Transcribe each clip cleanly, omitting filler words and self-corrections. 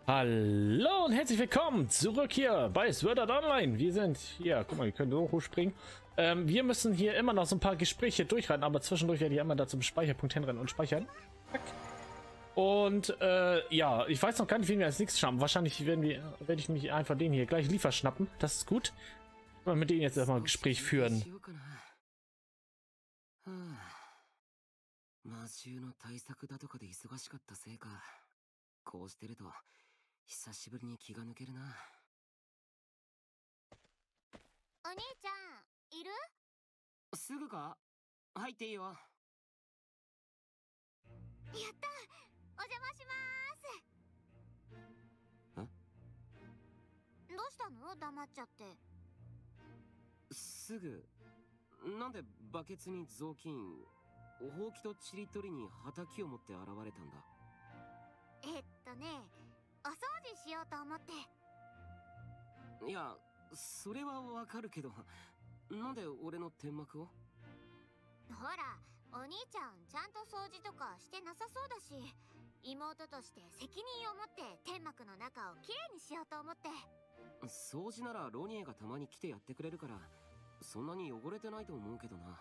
Hallo und herzlich willkommen zurück hier bei Sword Art Online. Wir sind hier, guck mal, wir können so hochspringen. Wir müssen hier immer noch so ein paar Gespräche durchreiten, aber zwischendurch werde ich immer da zum Speicherpunkt hinrennen und speichern. Und ja, ich weiß noch gar nicht, wen wir als nächstes schaffen. Wahrscheinlich werde ich mich einfach den hier gleich schnappen. Das ist gut. Und mit denen jetzt erstmal ein Gespräch führen. こうしてると久しぶりに気が抜けるな。 お兄ちゃんいる？ すぐか？入っていいよ。やった。 お邪魔します。どうしたの？黙っちゃって。 すぐ。なんでバケツに雑巾、ほうきとちりとりに畑を持って現れたんだ。 お掃除しようと思って。 いや、それはわかるけど、なんで俺の天幕を？ ほら、お兄ちゃんちゃんと掃除とかしてなさそうだし、妹として責任を持って天幕の中をきれいにしようと思って。 掃除ならロニエがたまに来てやってくれるから、そんなに汚れてないと思うけどな。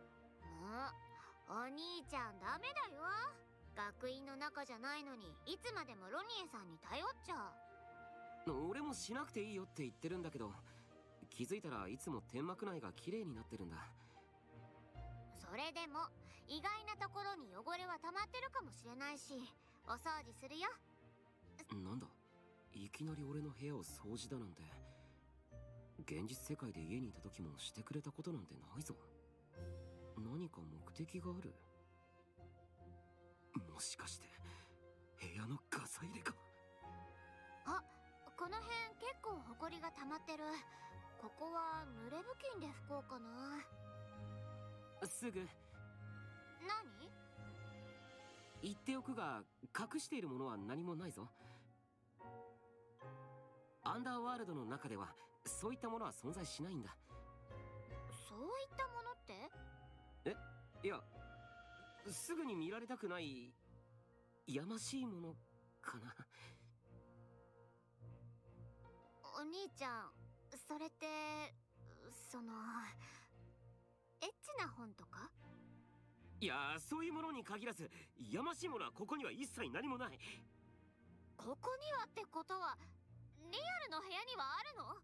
お兄ちゃんダメだよ。学院の中じゃないのにいつまでもロニエさんに頼っちゃう。 俺もしなくていいよって言ってるんだけど、気づいたらいつも天幕内が綺麗になってるんだ。 それでも意外なところに汚れは溜まってるかもしれないし、お掃除するよ。 なんだ、いきなり俺の部屋を掃除だなんて。現実世界で家にいた時もしてくれたことなんてないぞ。何か目的がある？もしかして部屋のガサ入れか？ あ、この辺結構ホコリが溜まってる。ここは濡れ布巾で拭こうかな。 すぐ。 何？ 言っておくが、隠しているものは何もないぞ。アンダーワールドの中ではそういったものは存在しないんだ。 そういったものって？ いや、すぐに見られたくないやましいものかな。 お兄ちゃん、それってそのエッチな本とか？ いや、そういうものに限らず、やましいものはここには一切何もない。 ここにはってことはリアルの部屋にはあるの？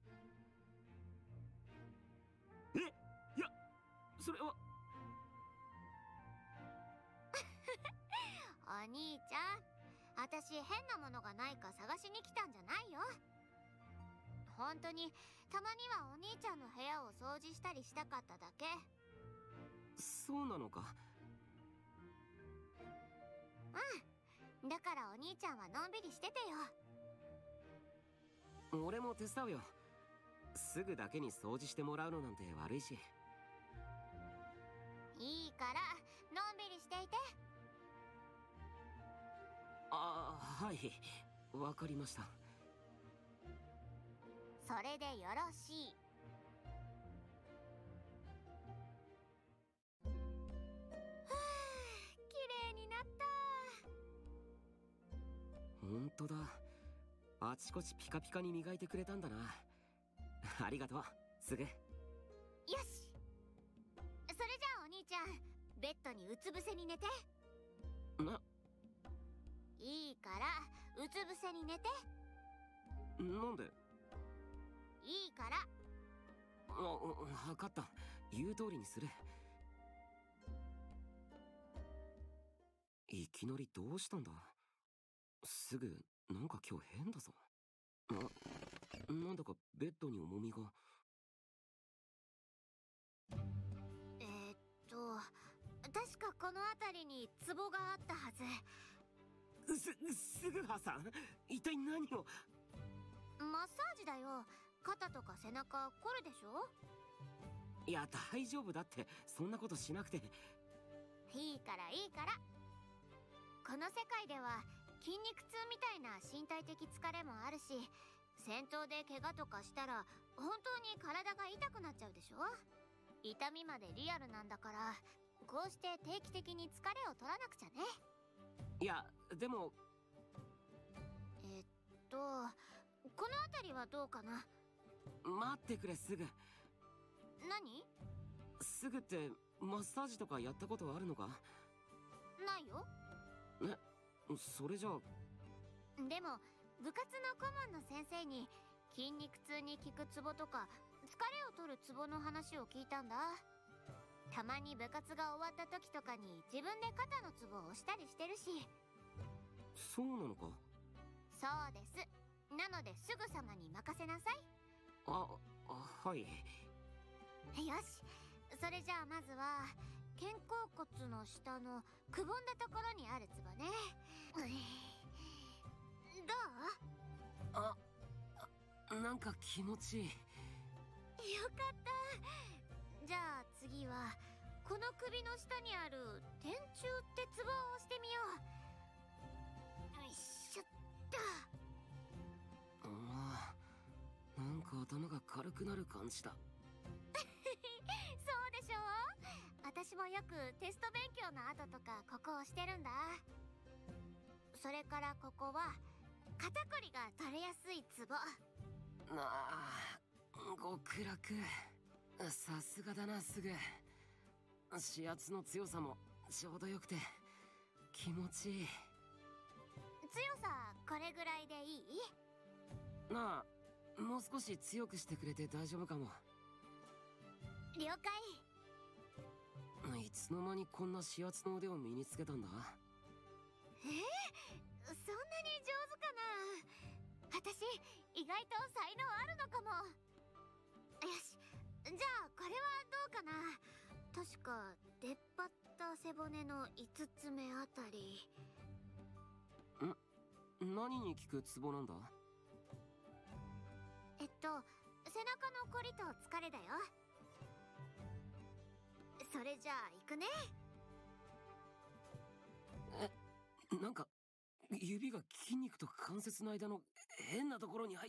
いや、それは。 お兄ちゃん、私変なものがないか探しに来たんじゃないよ。本当にたまにはお兄ちゃんの部屋を掃除したりしたかっただけ。 そうなのか？ うん、だからお兄ちゃんはのんびりしててよ。 俺も手伝うよ。すぐだけに掃除してもらうのなんて悪いし。 いいからのんびりしていて。 はい、わかりました。 それでよろしい。はあ、綺麗になった。 ほんとだ。あちこちピカピカに磨いてくれたんだな。ありがとう、すぐ。よし、それじゃあお兄ちゃん、ベッドにうつ伏せに寝て。いいからうつ伏せに寝て。 なんで？ いいから。 わかった、言う通りにする。いきなりどうしたんだ？すぐ、なんか今日変だぞ。なんだかベッドに重みが。 確かこの辺りに壺があったはず。 すぐはさん、一体何を？ マッサージだよ。肩とか背中凝るでしょ？ いや、大丈夫だって。そんなことしなくて。 いいからいいから。この世界では筋肉痛みたいな身体的疲れもあるし、戦闘で怪我とかしたら本当に体が痛くなっちゃうでしょ？痛みまでリアルなんだから、こうして定期的に疲れを取らなくちゃね。 いや、でも。 たりはどうかな。 待ってくれ、すぐ。 何？ すぐってマッサージとかやったことあるのか？ ないよ。 え、それじゃあ。 でも部活の顧問の先生に筋肉痛に効くツボとか疲れを取るツボの話を聞いたんだ。たまに部活が終わった時とかに自分で肩のツボを押したりしてるし。 そうなのか？ そうです。なのですぐさまに任せなさい。 はい。 よし、それじゃあまずは肩甲骨の下のくぼんだところにあるツボね。どう？ なんか気持ちいい。 よかった。じゃあ次はこの首の下にある天柱ってツボを押してみよう。よいしょっと。 なんか頭が軽くなる感じだ。 そうでしょう。私もよくテスト勉強の後とかここを押してるんだ。それからここは肩こりが取れやすいツボ。 極楽。さすがだな、すぐ。指圧の強さもちょうどよくて気持ちいい。 強さこれぐらいでいい？ もう少し強くしてくれて大丈夫かも。 了解。 いつの間にこんな指圧の腕を身につけたんだ？ そんなに上手かな。私意外と才能あるのかも。よし、じゃあこれはどうかな。確か出っ張った背骨の5つ目あたり。 何に効くツボなんだ？ 背中のこりと疲れだよ。それじゃあ行くね。 なんか指が筋肉と関節の間の変なところに入って。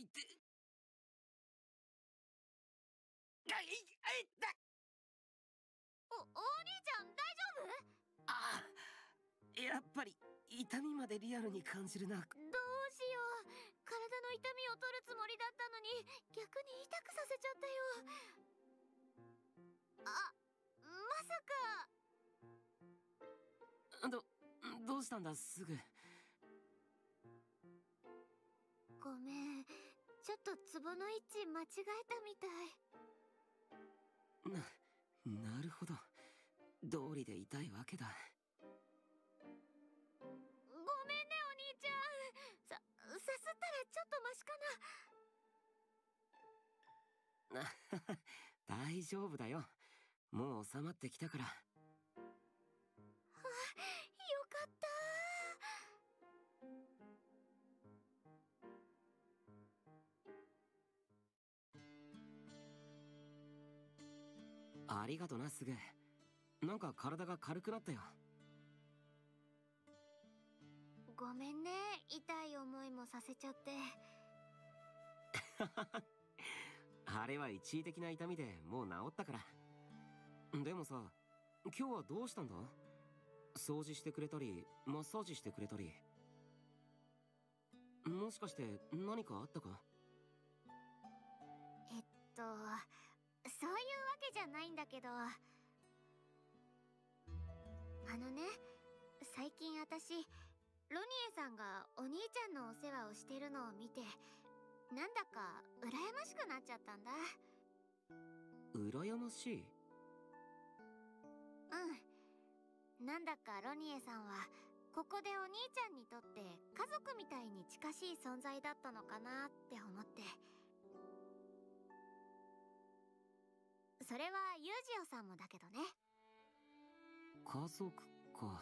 お兄ちゃん大丈夫？やっぱり痛みまでリアルに感じるな。 どうしよう。体の痛みを取るつもりだったのに逆に痛くさせちゃったよ。まさか。 どうしたんだ、すぐ。 ごめん、ちょっとツボの位置間違えたみたい。 なるほど。道理で痛いわけだ。 ごめんね、お兄ちゃん。さすったらちょっとマシかな。大丈夫だよ。もう収まってきたから。 よかった。 ありがとな、すぐ。なんか体が軽くなったよ。 ごめんね、痛い思いもさせちゃって。 あれは一時的な痛みでもう治ったから。でもさ、今日はどうしたんだ？掃除してくれたりマッサージしてくれたり。もしかして何かあったか？ そういうわけじゃないんだけど、最近私ロニエさんがお兄ちゃんのお世話をしてるのを見て、なんだか羨ましくなっちゃったんだ。 羨ましい？ なんだかロニエさんはここでお兄ちゃんにとって家族みたいに近しい存在だったのかなって思って。それはユージオさんもだけどね。 家族か。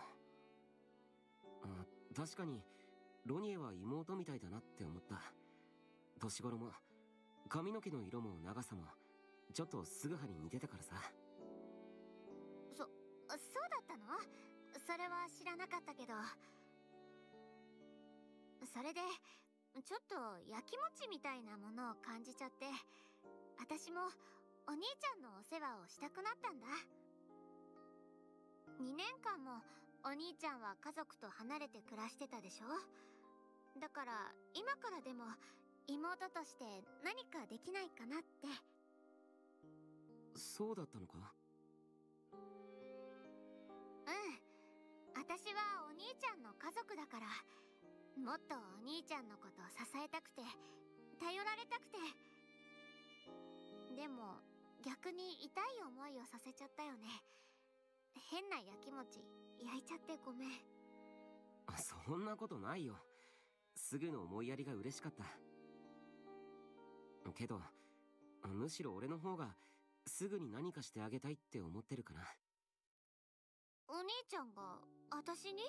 確かにロニエは妹みたいだなって思った。年頃も髪の毛の色も長さもちょっとスグハに似てたからさ。 そうだったの？それは知らなかったけど。それでちょっとやきもちみたいなものを感じちゃって、私もお兄ちゃんのお世話をしたくなったんだ。2年間もお兄ちゃんは家族と離れて暮らしてたでしょ。だから今からでも妹として何かできないかなって。 そうだったのか？ うん。私はお兄ちゃんの家族だから、もっとお兄ちゃんのことを支えたくて、頼られたくて。でも逆に痛い思いをさせちゃったよね。変なやきもち焼いちゃってごめん。 そんなことないよ。すぐの思いやりが嬉しかった。けどむしろ俺の方がすぐに何かしてあげたいって思ってるかな。 お兄ちゃんが私に？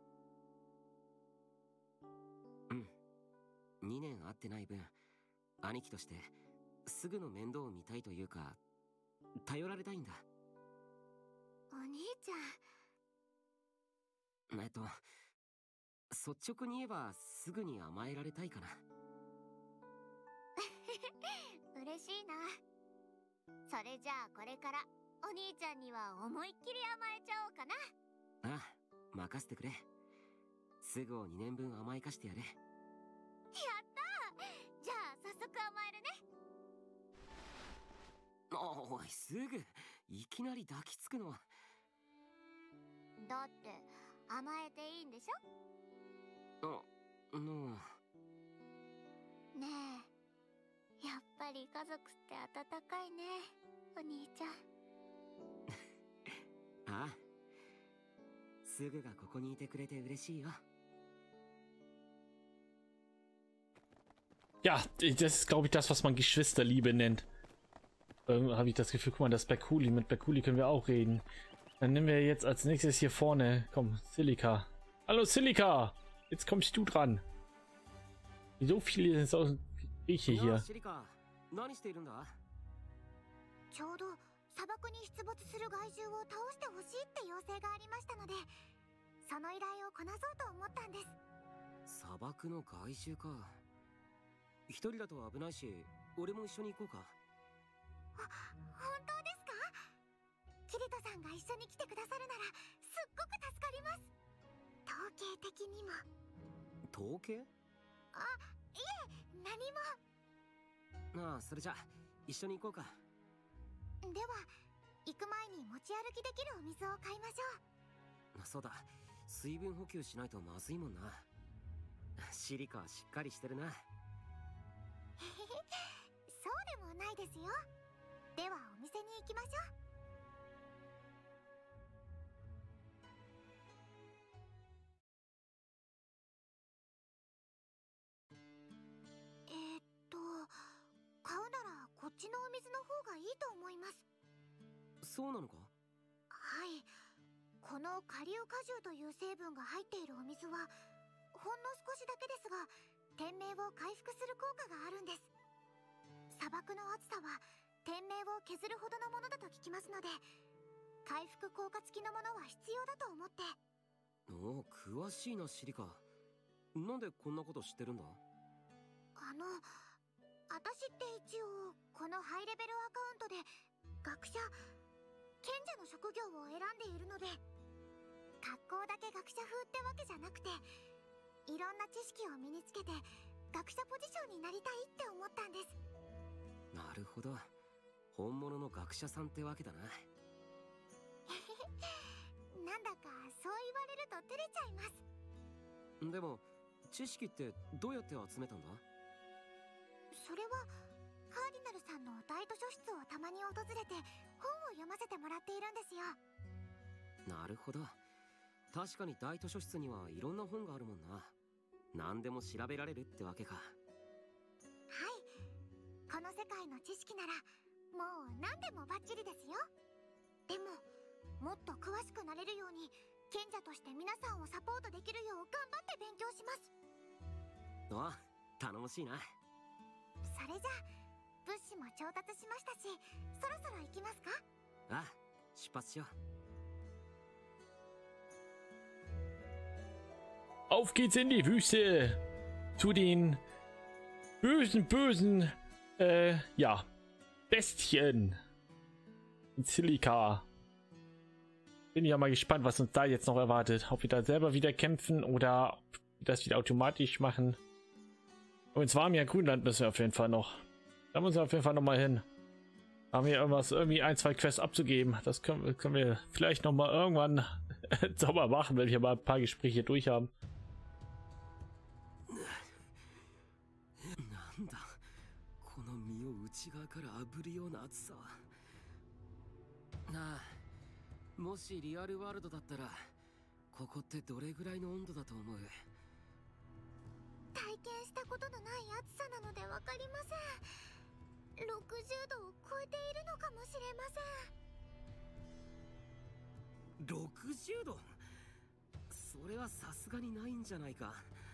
うん。2年会ってない分、兄貴としてすぐの面倒を見たいというか、頼られたいんだ。 お兄ちゃん。 率直に言えばすぐに甘えられたいかな。 嬉しいな。それじゃあこれからお兄ちゃんには思いっきり甘えちゃおうかな。 ああ、任せてくれ。すぐを2年分甘やかしてやれ。やったー。じゃあ早速甘えるね。 おい、すぐいきなり抱きつくのは。 だって甘えていいんでしょ？ねえ、やっぱり家族って温かいね、お兄ちゃん。 ああ、すぐがここにいてくれて嬉しいよ。 Ja, das ist, glaube ich, das, was man Geschwisterliebe nennt. Habe ich das Gefühl, guck mal, das Bakuli. Mit Bakuli können wir auch reden. Dann nehmen wir jetzt als nächstes hier vorne. Komm, Celica. Hallo, Celica! Jetzt kommst du dran. So viele Grieche hier. ちょうど砂漠に出没する害獣を倒してほしいって要請がありましたので、その依頼をこなそうと思ったんです。 砂漠の害獣か。一人だと危ないし、俺も一緒に行こうか。 本当ですか？キリトさんが一緒に来てくださるならすっごく助かります。統計的にも。 統計？ あ、いえ、何も。 ああ、それじゃ一緒に行こうか。 では行く前に持ち歩きできるお水を買いましょう。 そうだ、水分補給しないとまずいもんな。シリカはしっかりしてるな。 そうでもないですよ。ではお店に行きましょう。買うならこっちのお水の方がいいと思います。 そうなのか？ はい。このカリウ果汁という成分が入っているお水はほんの少しだけですが天命を回復する効果があるんです。砂漠の暑さは天命を削るほどのものだと聞きますので、回復効果付きのものは必要だと思って。 おお、詳しいなシリカ。なんでこんなこと知ってるんだ？ 私って一応このハイレベルアカウントで学者、賢者の職業を選んでいるので、格好だけ学者風ってわけじゃなくて、いろんな知識を身につけて学者ポジションになりたいって思ったんです。 なるほど、本物の学者さんってわけだな。 なんだかそう言われると照れちゃいます。 でも知識ってどうやって集めたんだ？ それはカーディナルさんの大図書室をたまに訪れて本を読ませてもらっているんですよ。 なるほど、確かに大図書室にはいろんな本があるもんな。何でも調べられるってわけか。はい、 この世界の知識ならもう何でもバッチリですよ。でももっと詳しくなれるように賢者として皆さんをサポートできるよう頑張って勉強します。 ああ、頼もしいな。 それじゃあ物資も調達しましたし、そろそろ行きますか？ ああ、出発しよう。Auf geht's in die Wüste zu den bösen, ja, Bestien in Celica. Bin ja mal gespannt, was uns da jetzt noch erwartet. Ob wir da selber wieder kämpfen oder ob wir das wieder automatisch machen. Und zwar ja Grünland müssen wir auf jeden Fall noch. Da müssen wir auf jeden Fall noch mal hin. Haben wir irgendwas, irgendwie 1, 2 Quests abzugeben. Das können wir vielleicht noch mal irgendwann sauber machen, wenn wir mal ein paar Gespräche durch haben. 60度を超えているのかもしれません。 60度？それはさすがにないんじゃないか。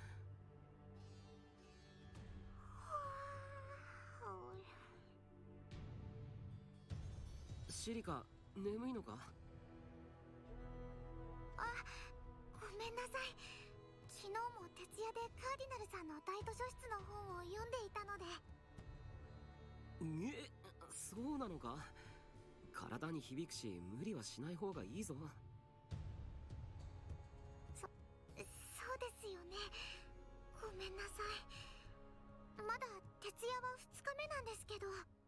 シリカ、眠いのか？ あ、ごめんなさい。昨日も徹夜でカーディナルさんの大図書室の本を読んでいたので。 そうなのか？体に響くし無理はしない方がいいぞ。 そうですよね。ごめんなさい。まだ徹夜は2日目なんですけど。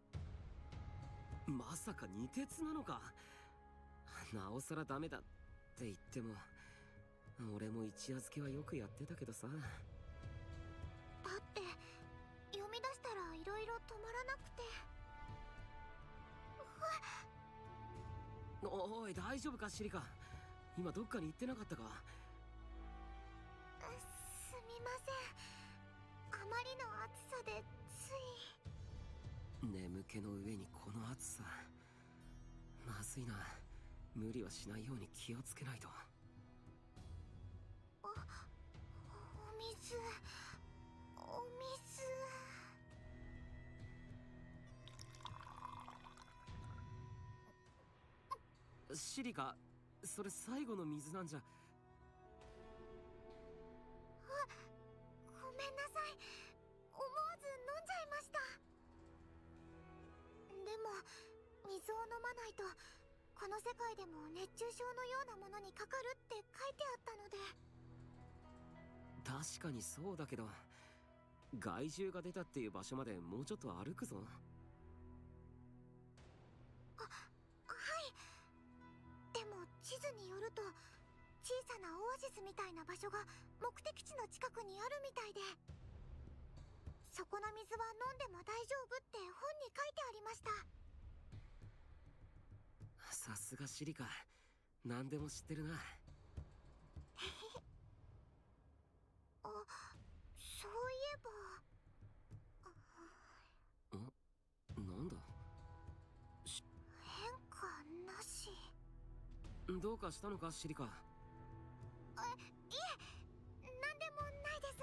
まさか二徹なのか？なおさらダメだって言っても、俺も一夜漬けはよくやってたけどさ。だって読み出したらいろいろ止まらなくて。 おい、大丈夫かシリカ？今どっかに行ってなかったか？ すみません。あまりの暑さでつい。 眠気の上にこの暑さ。まずいな。無理はしないように気をつけないと。 お水。 シリカ、それ最後の水なんじゃ。 ごめんなさい。思わず飲んじゃいました。でも水を飲まないとこの世界でも熱中症のようなものにかかるって書いてあったので。 確かにそうだけど、害獣が出たっていう場所までもうちょっと歩くぞ。 地図によると小さなオアシスみたいな場所が目的地の近くにあるみたいで、そこの水は飲んでも大丈夫って本に書いてありました。 さすがシリカ、何でも知ってるな。 あ、そういえば。 なんだ？ 変化なし。 どうかしたのかシリカ？ いえ、何でもないです。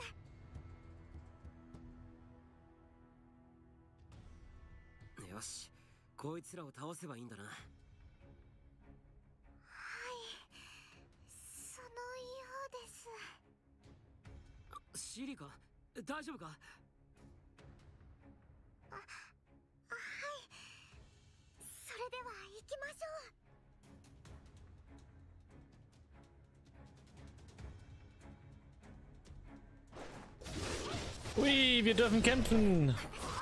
よし、こいつらを倒せばいいんだな。はい、 そのようです。 シリカ、大丈夫か？ はい、それでは行きましょう。 Ui, wir dürfen kämpfen.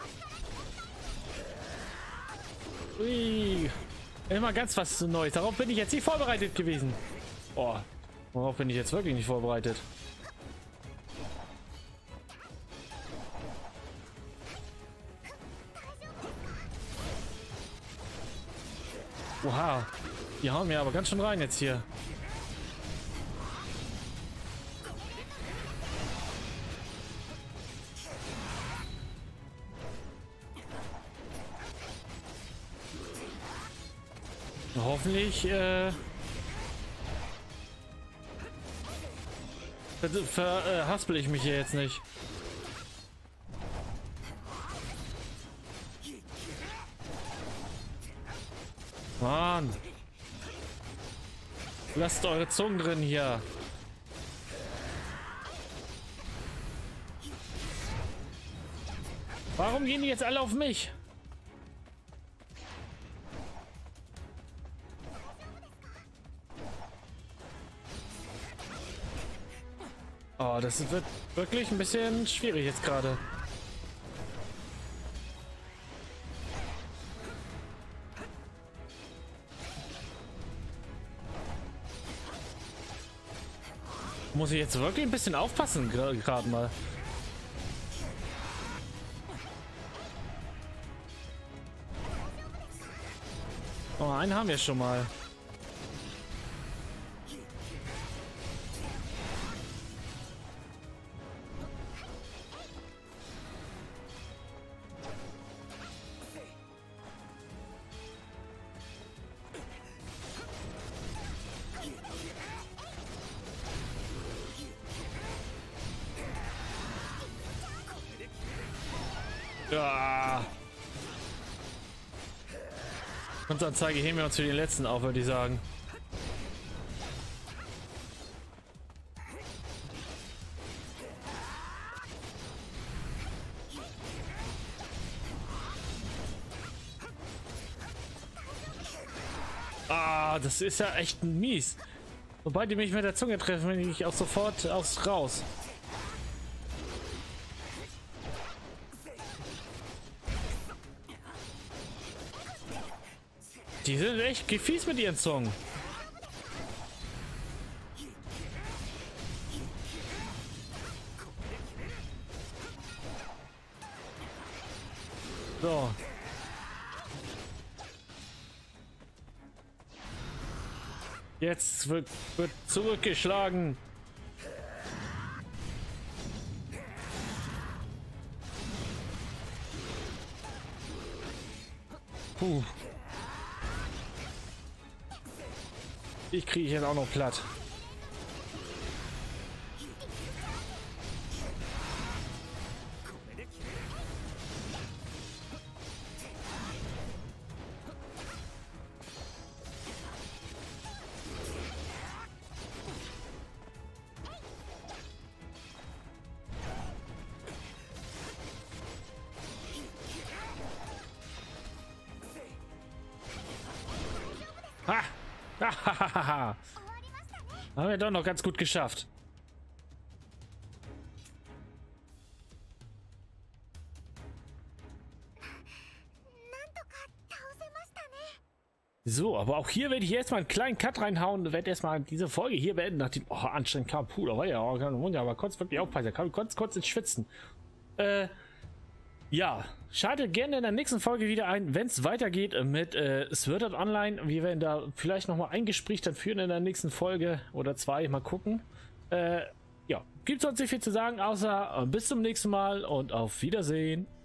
Ui. Immer ganz was Neues. Darauf bin ich jetzt nicht vorbereitet gewesen. Oh, worauf bin ich jetzt wirklich nicht vorbereitet? Oha. Die hauen mir aber ganz schön rein jetzt hier. Hoffentlich verhaspel ich mich hier jetzt nicht. Mann. Lasst eure Zungen drin hier. Warum gehen die jetzt alle auf mich? Oh, das wird wirklich ein bisschen schwierig jetzt gerade. Muss ich jetzt wirklich ein bisschen aufpassen, gerade mal. Oh, einen haben wir schon mal. Ja. Kunstanzeige heben wir uns für den letzten auf, würde ich sagen. Ah, das ist ja echt mies. Sobald die mich mit der Zunge treffen, bin ich auch sofort raus. Die sind echt gefies mit ihren Zungen. So. Jetzt wird zurückgeschlagen. Puh. Ich kriege jetzt auch noch platt. Ha! Hahaha! Haben wir doch noch ganz gut geschafft. So, aber auch hier werde ich erstmal einen kleinen Cut reinhauen und werde erstmal diese Folge hier beenden, nachdem anstrengend kam. Puh, da war ja auch aber kurz wirklich aufpassen, kann kurz ins Schwitzen. Ja, schaltet gerne in der nächsten Folge wieder ein, wenn es weitergeht mit Sword Art Online. Wir werden da vielleicht nochmal ein Gespräch dann führen in der nächsten Folge oder zwei, mal gucken. Ja, gibt sonst nicht viel zu sagen, außer bis zum nächsten Mal und auf Wiedersehen.